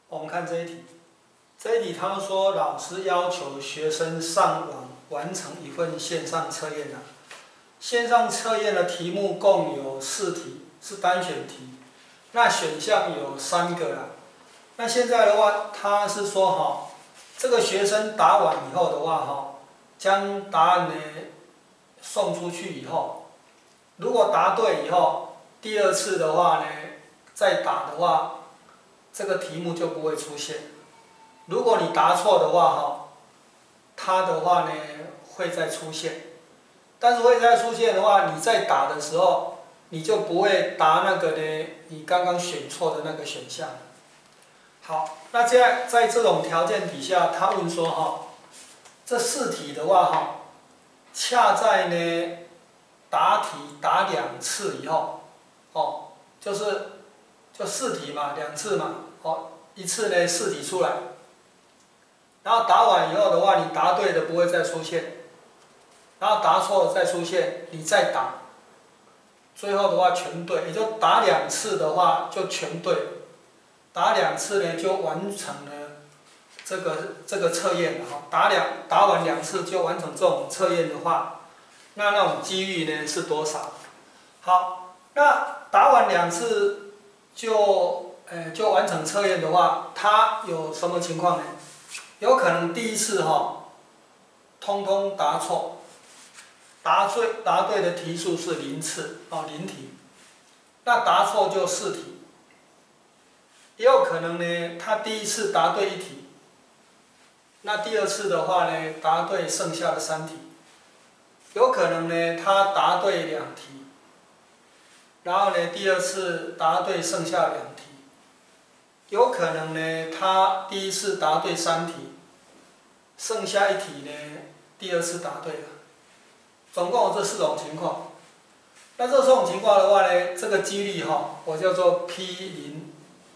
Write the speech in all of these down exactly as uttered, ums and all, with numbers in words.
我们看这一题，这一题他说老师要求学生上网完成一份线上测验啊。线上测验的题目共有四题，是单选题，那选项有三个啦。那现在的话，他是说哈，这个学生答完以后的话哈，将答案呢送出去以后，如果答对以后，第二次的话呢再打的话，这个题目就不会出现。如果你答错的话哈，它的话呢会再出现。但是会再出现的话，你在打的时候，你就不会答那个呢，你刚刚选错的那个选项。好，那在在这种条件底下，他问说哈，这四题的话哈，恰在呢答题答两次以后，哦，就是就四题嘛，两次嘛，哦，一次呢四题出来，然后答完以后的话，你答对的不会再出现。然后答错了再出现，你再打，最后的话全对，也就打两次的话就全对，打两次呢就完成了这个这个测验了哈。打两打完两次就完成这种测验的话，那那种几率呢是多少？好，那打完两次就呃就完成测验的话，它有什么情况呢？有可能第一次哈，通通答错。答对答对的题数是零次哦，零题，那答错就四题。也有可能呢，他第一次答对一题，那第二次的话呢，答对剩下的三题。有可能呢，他答对两题，然后呢，第二次答对剩下两题。有可能呢，他第一次答对三题，剩下一题呢，第二次答对了。总共有这四种情况，那这四种情况的话呢，这个几率哈，我叫做 P 零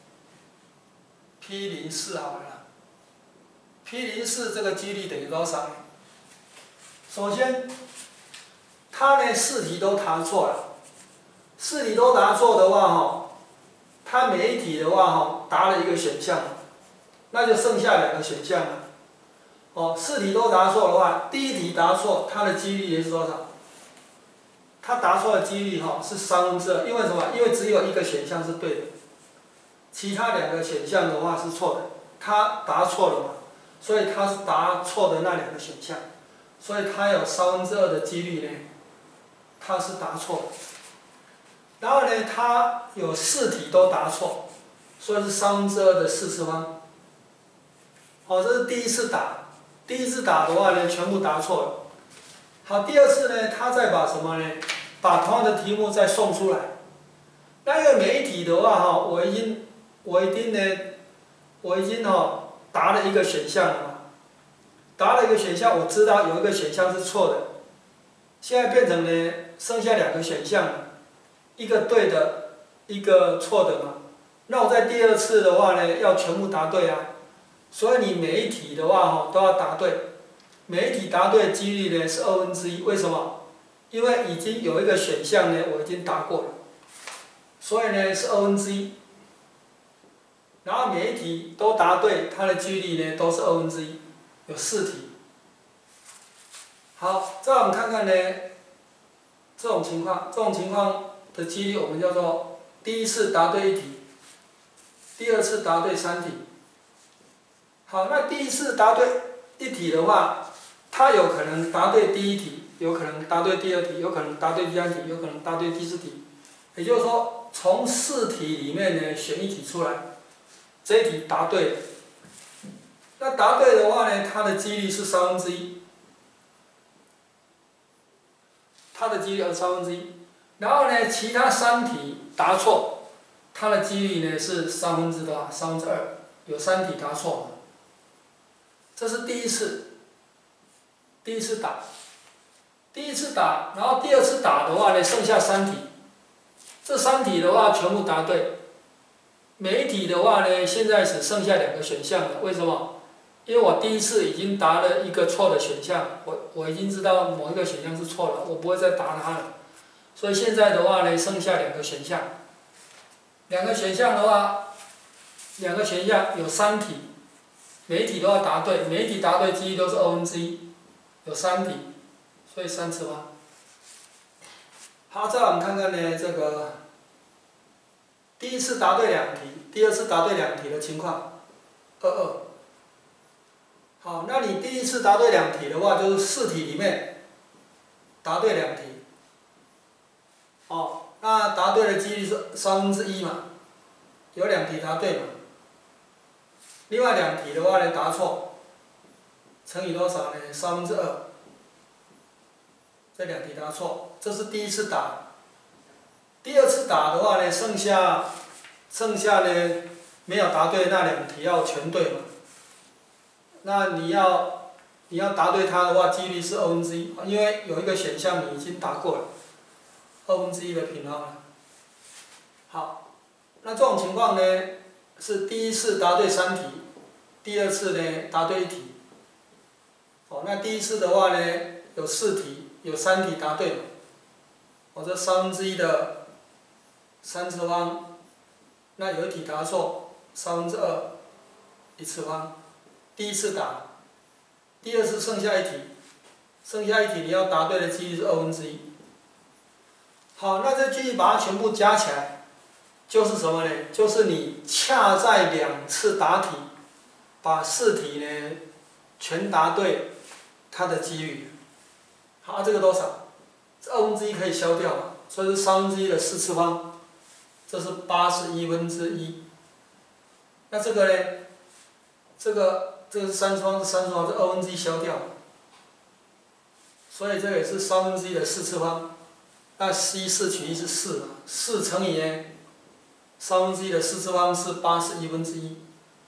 P 零四好了 ，P 零四这个几率等于多少呢？首先，他呢四题都答错了，四题都答错的话哈，他每一题的话哈答了一个选项，那就剩下两个选项了。哦，四题都答错的话，第一题答错，它的几率也是多少？它答错的几率哈是三分之二，因为什么？因为只有一个选项是对的，其他两个选项的话是错的。它答错了嘛，所以它是答错的那两个选项，所以它有三分之二的几率呢，它是答错的。然后呢，它有四题都答错，所以是三分之二的四次方。哦，这是第一次答。第一次打的话呢，全部答错了。好，第二次呢，他再把什么呢？把同样的题目再送出来。那因为每一题的话哈，我已经我已经呢，我已经哈答了一个选项了嘛。答了一个选项，我知道有一个选项是错的。现在变成呢，剩下两个选项了，一个对的，一个错的嘛。那我在第二次的话呢，要全部答对啊。所以你每一题的话哈都要答对，每一题答对的几率呢是二分之一。为什么？因为已经有一个选项呢我已经答过了，所以呢是二分之一。然后每一题都答对，它的几率呢都是二分之一，有四题。好，再我们看看呢这种情况，这种情况的几率我们叫做第一次答对一题，第二次答对三题。好，那第一次答对一题的话，它有可能答对第一题，有可能答对第二题，有可能答对第三题，有可能答对第四题。也就是说，从四题里面呢选一题出来，这一题答对了。那答对的话呢，它的几率是三分之一，它的几率是三分之一。然后呢，其他三题答错，它的几率呢是三分之多少？三分之二，有三题答错。这是第一次，第一次打，第一次打，然后第二次打的话呢，剩下三题，这三题的话全部答对，每一题的话呢，现在只剩下两个选项了。为什么？因为我第一次已经答了一个错的选项，我我已经知道某一个选项是错了，我不会再答它了，所以现在的话呢，剩下两个选项，两个选项的话， 两个选项有三题，每一题都要答对，每一题答对几率都是二分之一，有三题，所以三次方。好，再来我们看看呢这个第一次答对两题，第二次答对两题的情况，二二。好，那你第一次答对两题的话，就是四题里面答对两题。哦，那答对的几率是三分之一嘛，有两题答对嘛。另外两题的话呢，答错，乘以多少呢？三分之二。这两题答错，这是第一次答。第二次答的话呢，剩下剩下呢没有答对那两题要全对嘛。那你要你要答对它的话，几率是二分之一，因为有一个选项你已经答过了，二分之一的平方了。好，那这种情况呢，是第一次答对三题，第二次呢答对一题。哦，那第一次的话呢，有四题，有三题答对嘛。哦，这三分之一的三次方，那有一题答错，三分之二一次方。第一次答，第二次剩下一题，剩下一题你要答对的几率是二分之一。好，那这几率把它全部加起来，就是什么呢？就是你恰在两次答题，把四题呢全答对，它的几率。好，这个多少？这二分之一可以消掉嘛，所以是三分之一的四次方，这是八十一分之一。那这个呢？这个。这个是三次方是三次方，这二分之一消掉，所以这个也是三分之一的四次方。那 c 四取一是四嘛，四乘以呢三分之一的四次方是八十一分之一。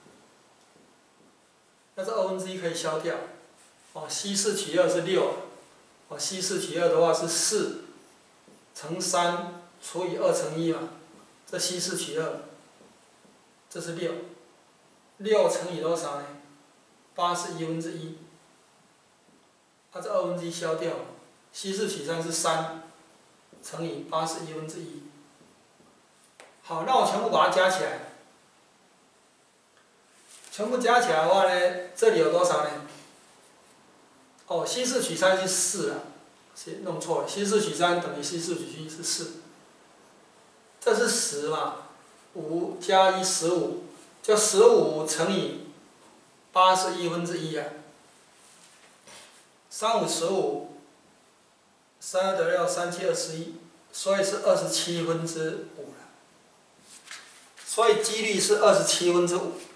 那这二分之一可以消掉，哦 c 四取二是六，哦 c 四取二的话是四乘三除以二乘一嘛，这 c 四取二，这是六，六乘以多少呢？八十一分之一，啊，这二分之一消掉 ，c 四取三是三，乘以八十一分之一。好，那我全部把它加起来，全部加起来的话呢，这里有多少呢？哦 ，c 四取三是四啊，弄错了 ，c 四取三等于 c 四取一是四，这是十嘛，五加一十五，就十五乘以。八十一分之一啊，三五十五，三二得六，三七二十一，所以是二十七分之五了。所以几率是二十七分之五。